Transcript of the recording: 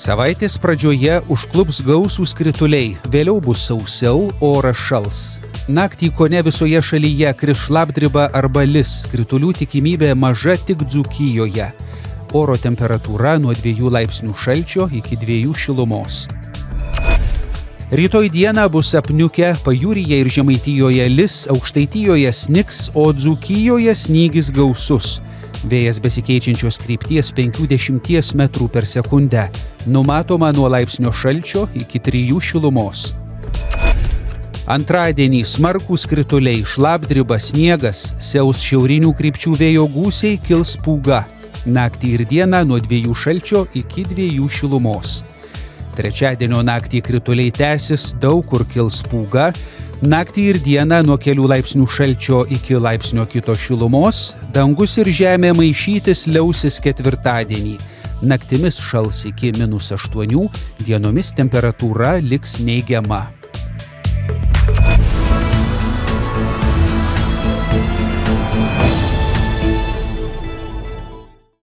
Savaitės pradžioje užklups gausūs krituliai, vėliau bus sausiau, oras šals. Naktį kone visoje šalyje kris šlapdriba arba lis, kritulių tikimybė maža tik Dzūkijoje. Oro temperatūra nuo 2 laipsnių šalčio iki 2 šilumos. Rytoj dieną bus apniukę, pajūryje ir Žemaitijoje lis, Aukštaitijoje snigs, o Dzūkijoje snygis gausus. Vėjas besikeičiančios krypties 50 metrų per sekundę. Numatoma nuo laipsnio šalčio iki 3 šilumos. Antradienį smarkūs krituliai, šlapdriba, sniegas, siaus šiaurinių krypčių vėjo gūsiai, kils pūga. Naktį ir dieną nuo 2 šalčio iki 2 šilumos. Trečiadienio naktį krituliai tęsis, daug kur kils pūga. Naktį ir dieną nuo kelių laipsnių šalčio iki laipsnio kito šilumos. Dangus ir žemė maišytis liausis ketvirtadienį. Naktimis šals iki -8, dienomis temperatūra liks neigiama.